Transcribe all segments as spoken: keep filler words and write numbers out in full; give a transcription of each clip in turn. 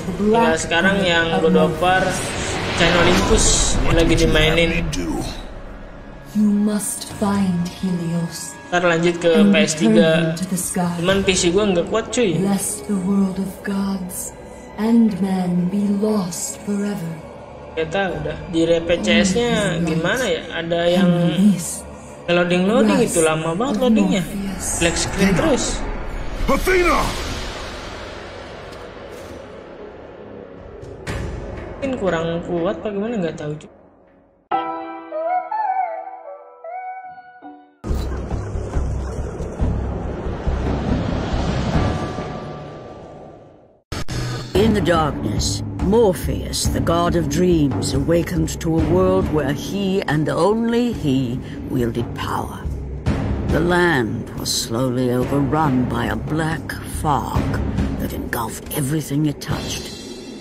Tinggal sekarang yang God of War Chain Olympus lagi dimainin. You must find Helios. Ntar lanjut ke P S tiga. Cuman P C gue nggak kuat cuy. Lest the world of gods and man be lost forever. Kita udah di P C S-nya gimana ya? Ada yang loading-loading itu lama banget loadingnya. Black screen terus. Athena! Mungkin kurang kuat apa gimana nggak tahu cuy. In the darkness, Morpheus, the god of dreams, awakened to a world where he and only he wielded power. The land was slowly overrun by a black fog that engulfed everything it touched.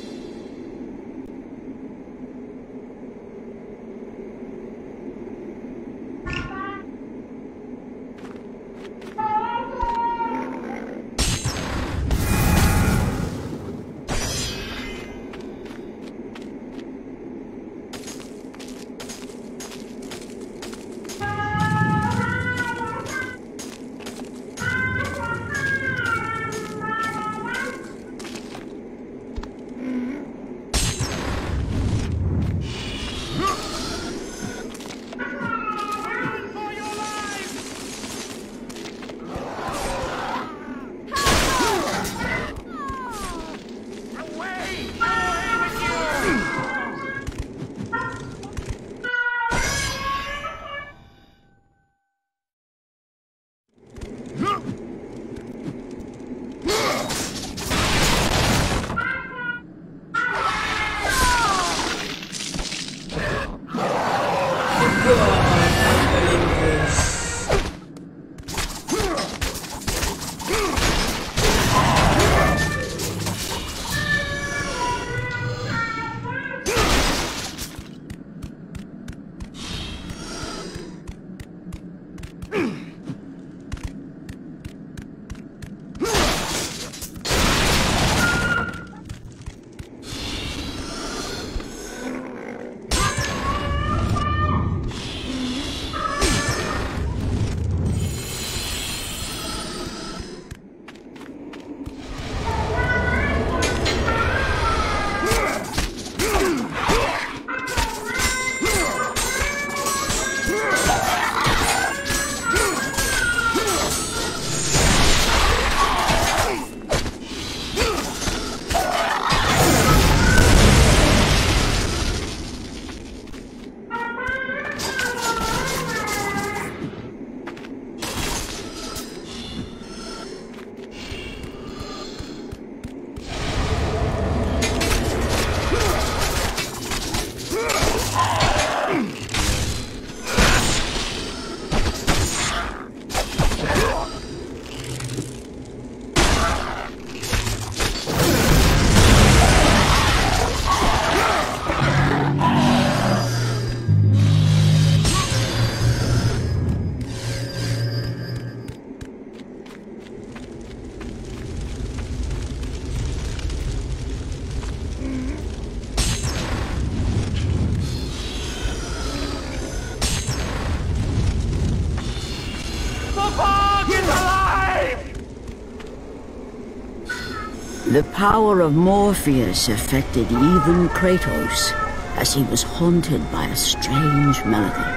The power of Morpheus affected even Kratos, as he was haunted by a strange melody.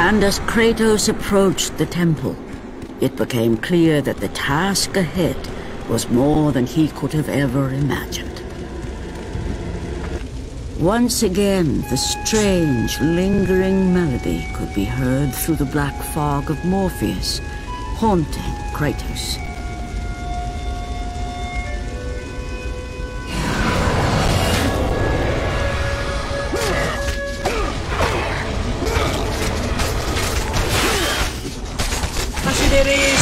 And as Kratos approached the temple, it became clear that the task ahead was more than he could have ever imagined. Once again, the strange, lingering melody could be heard through the black fog of Morpheus, haunting Kratos. Masih Deris.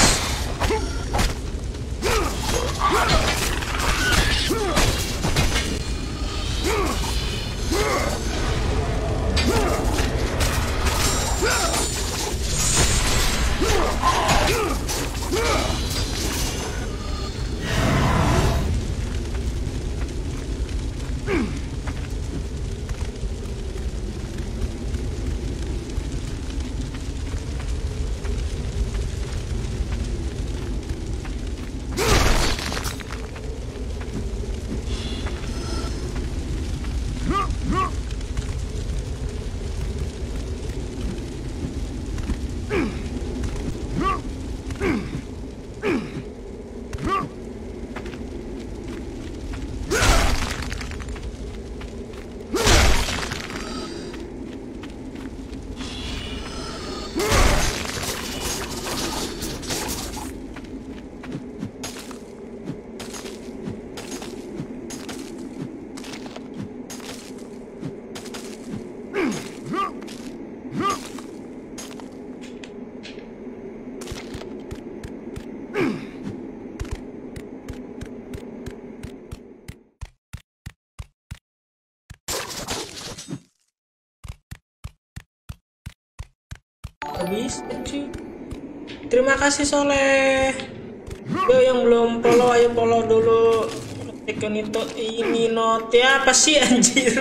Habis cuy. Terima kasih Soleh. Yo yang belum follow ayo follow dulu. Tekan itu ini note apa sih anjir.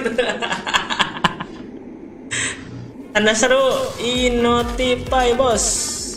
Tanda seru inotify bos.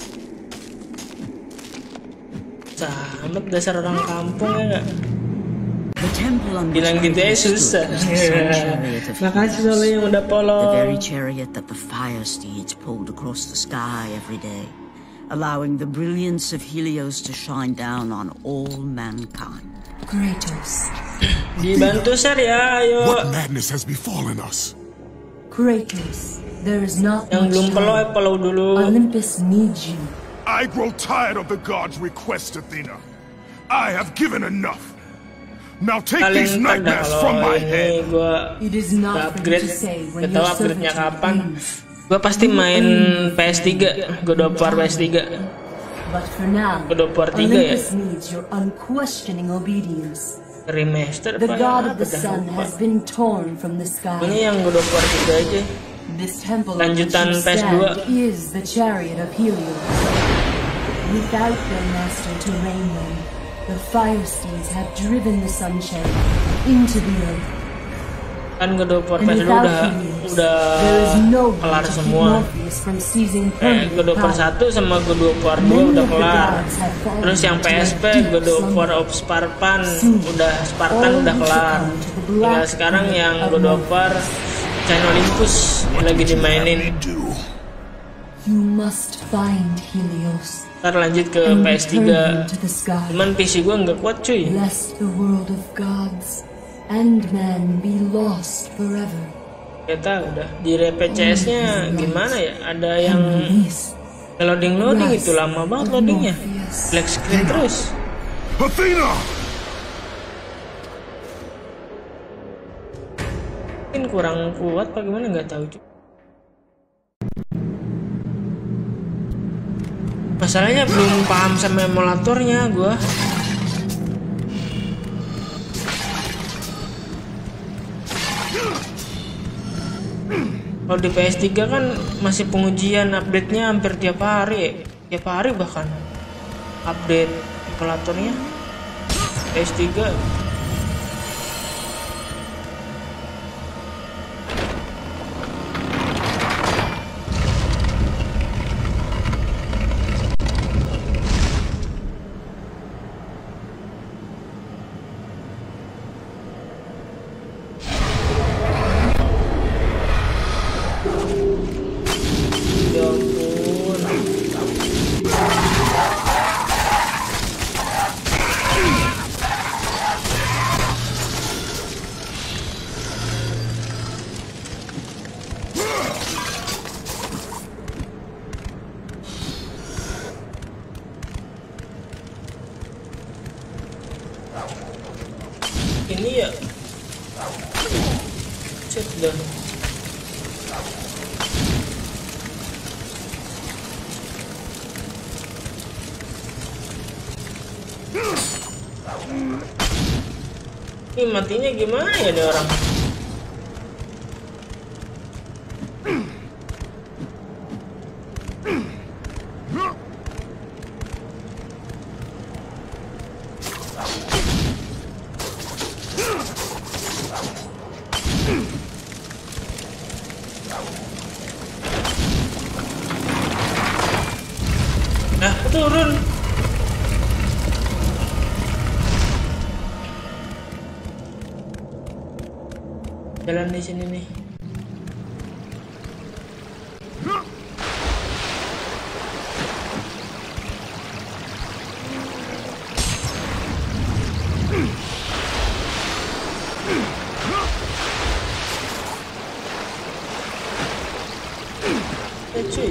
Sahabat dasar orang kampung ya enggak? Bilang gitu ya susah. Makasih Soleh yang udah follow. The very chariot that the fire steeds pulled across the sky every day, allowing the brilliance of Helios to shine down on all mankind. Kratos. Dibantu share ya, ayo. What madness has befallen us? Kratos, there is not Yang much belum follow time. follow dulu. Olympus needs you. I grow tired of the gods' request, Athena. I have given enough. Now take these Kalian tanda nightmares from kalau my ini head. gua It is not for you upgrade, to say when gak your tau servant upgrade-nya kapan. dreams. Gua pasti main P S tiga, God of War P S tiga. But for now, God of War tiga ya. Olympus needs your unquestioning obedience. Remaster The apa god ya? of the Apa dah, sun lupa. has been torn from the Ini sky. yang God of War tiga aja. This temple on which Lanjutan you P S dua. stand is the chariot of Helios. Without their master to reign them, the fire steeds have driven the sun chariot into the earth. Kan God of War P And S dua without udah Helios, udah there is no one kelar to keep semua. Morpheus from seizing Eh, permanent God of War power. satu sama God of War dua Many udah of the kelar. gods have fallen Terus yang P into S P a deep God of slumber. War of Spartan Soon, udah Spartan all udah will kelar. succumb to the Tinggal black sekarang plague yang of God of War Chain Olympus lagi dimainin. Do You must find Helios Ntar lanjut ke and P S return tiga. him to the sky. Cuman P C gua nggak kuat cuy. Lest the world of gods and man be lost forever. Kita udah di R P C S-nya gimana ya? Ada yang Release loading loading itu lama banget of loadingnya. Morpheus. Black screen terus. Athena! Mungkin kurang kuat apa gimana nggak tahu cuy. Masalahnya belum paham sama emulatornya gua. Kalau di P S tiga kan masih pengujian, update-nya hampir tiap hari, tiap hari bahkan update emulatornya. P S tiga ya ampun. Ini ya. Set dah. Ini matinya gimana ya ada orang? Nah, turun. Jalan di sini nih. Eh cuy.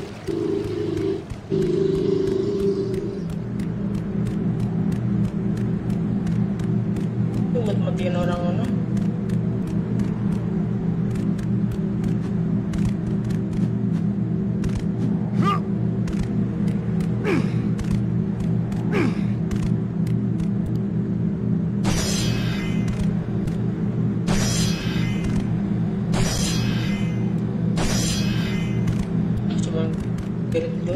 Tuh mati-matiin orang mana? Kirim dulu.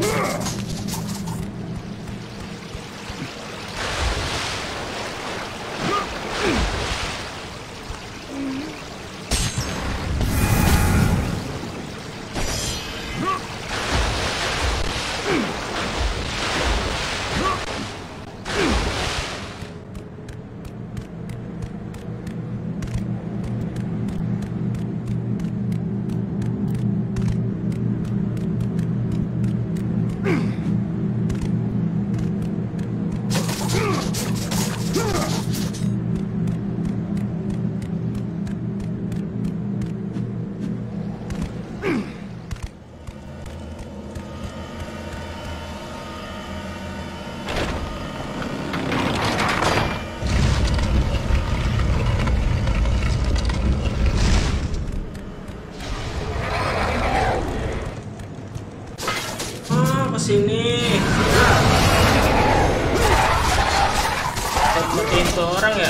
Sini matiin tuh orang ya.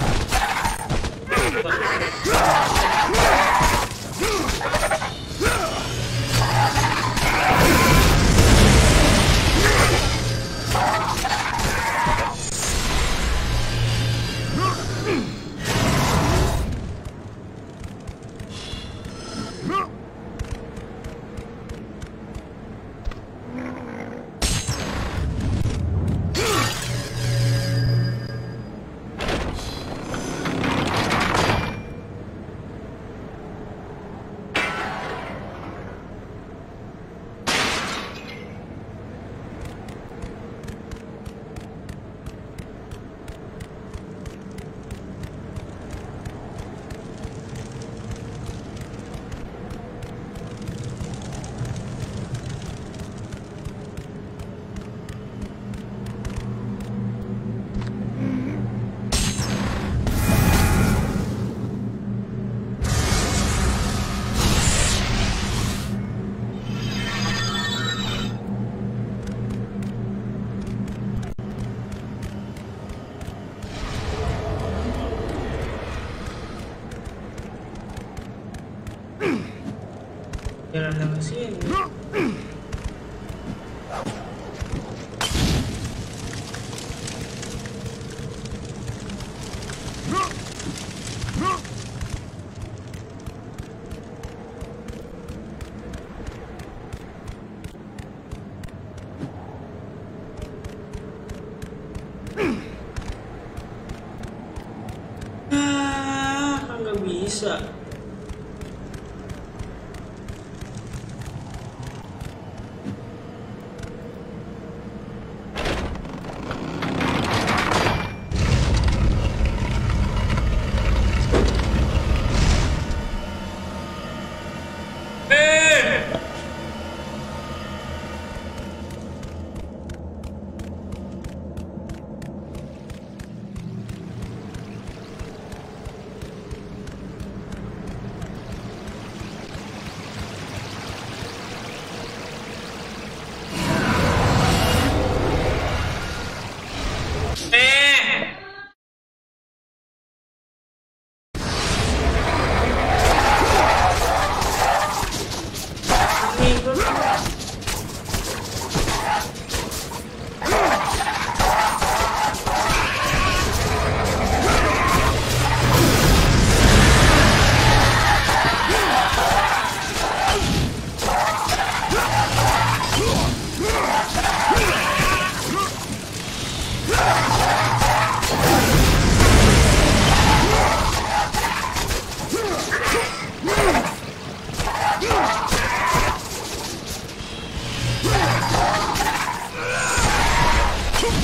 Jalan ke sini. Ah, nggak bisa.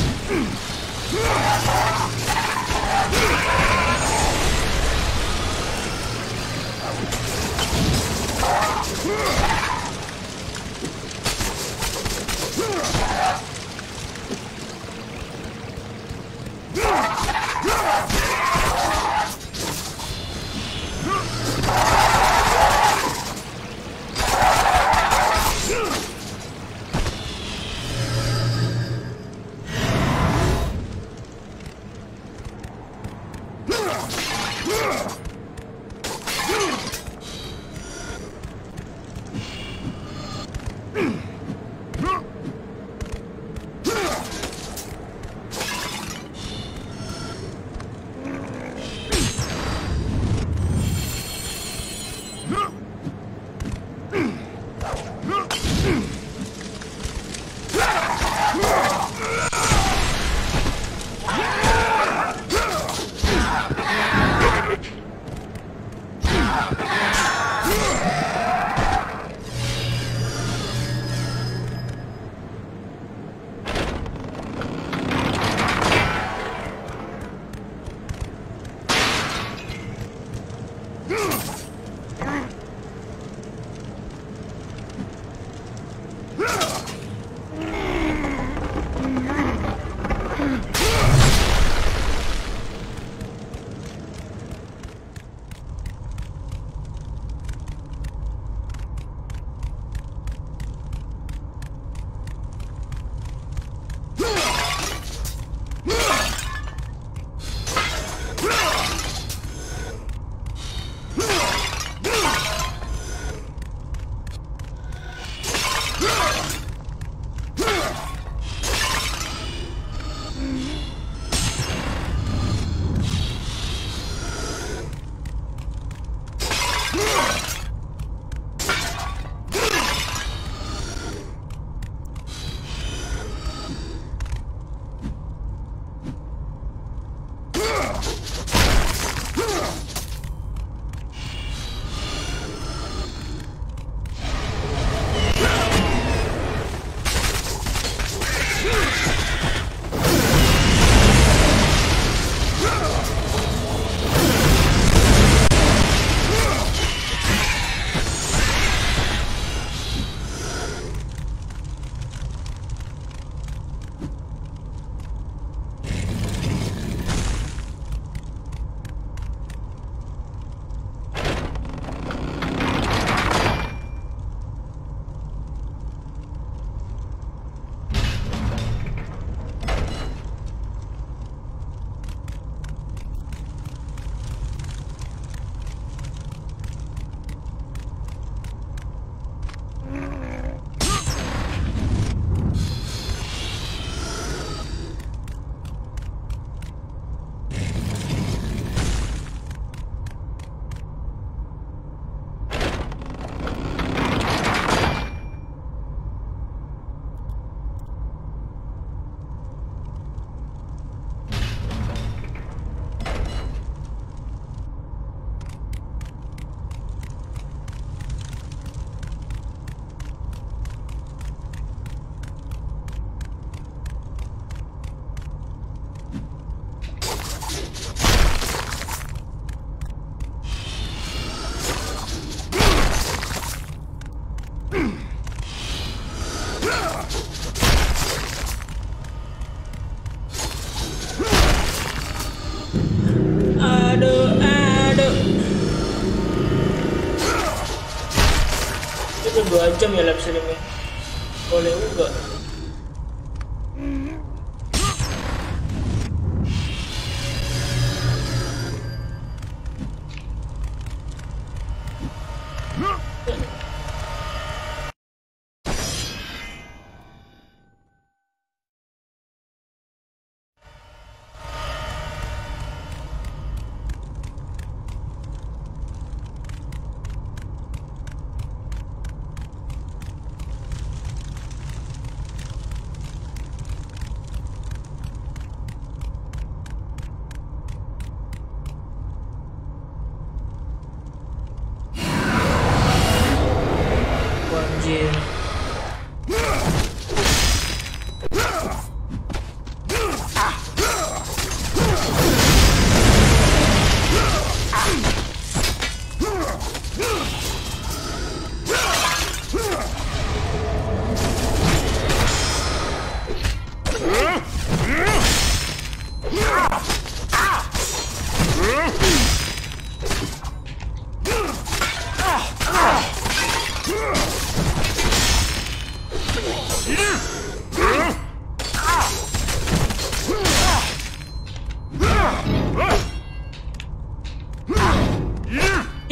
dua jam ya live streamnya, boleh juga.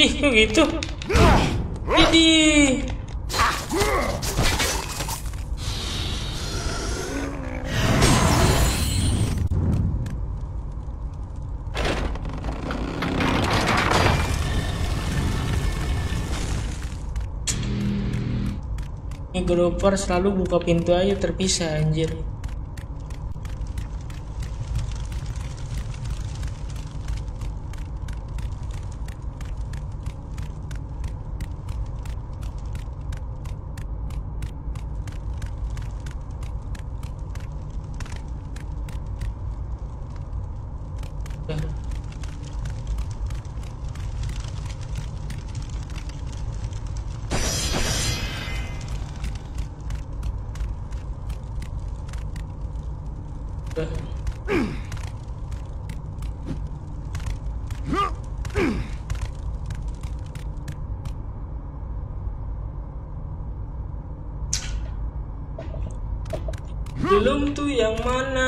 Ih, kok gitu? Jadi ini Grover selalu buka pintu aja terpisah anjir. belum tuh yang mana?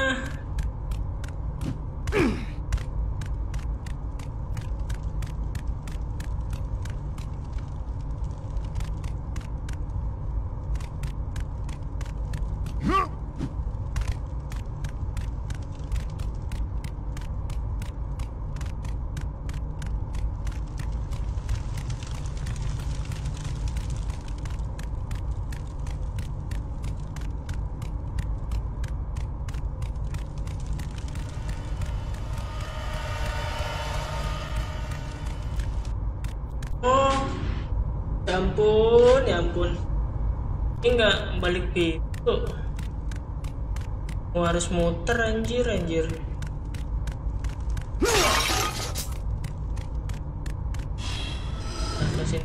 Ya ampun, ya ampun. Ini nggak balik pintu. Mau harus muter anjir, anjir. Nah, kasih.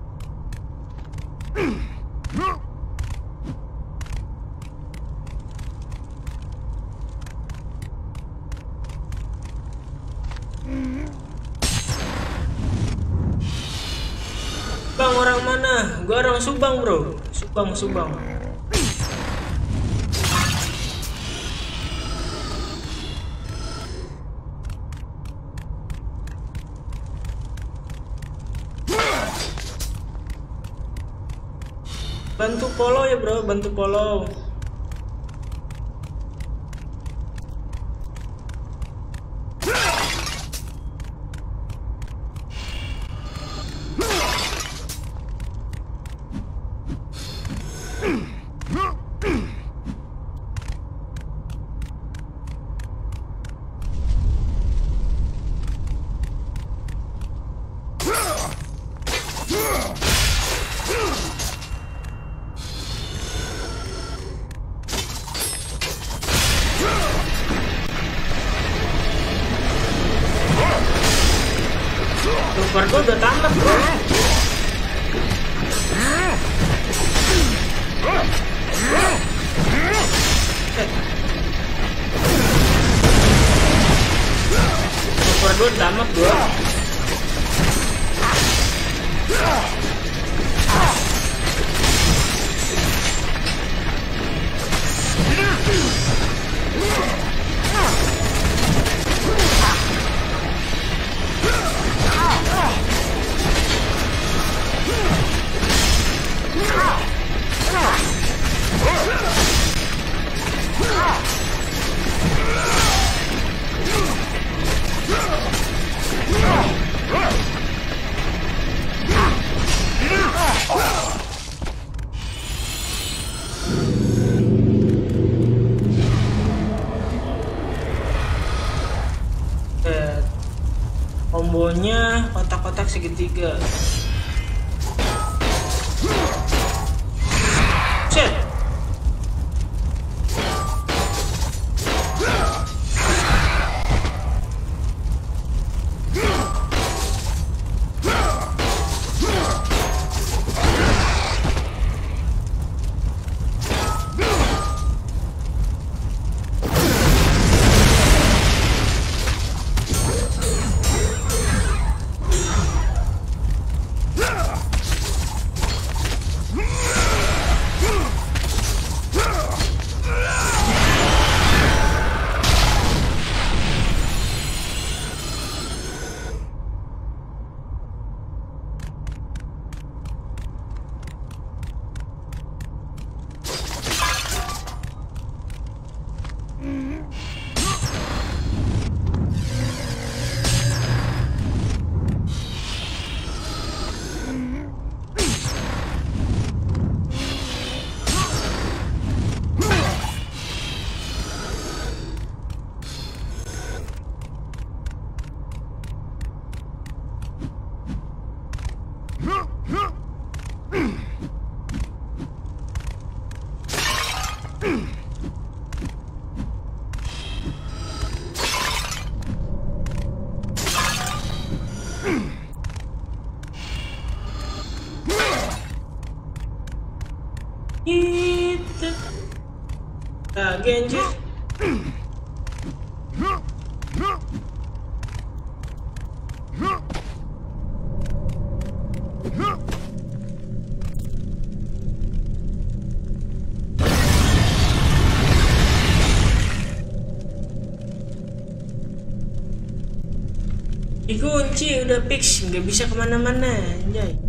Bang, orang mana? Gua orang Subang, bro. Subang, Subang. Bantu follow ya, bro. Bantu follow. Super gua udah tamat, bro. Super gua udah tamat, bro. Kombonya kotak-kotak segitiga. Set. lagi anjir. Dikunci udah fix, nggak bisa kemana-mana anjay.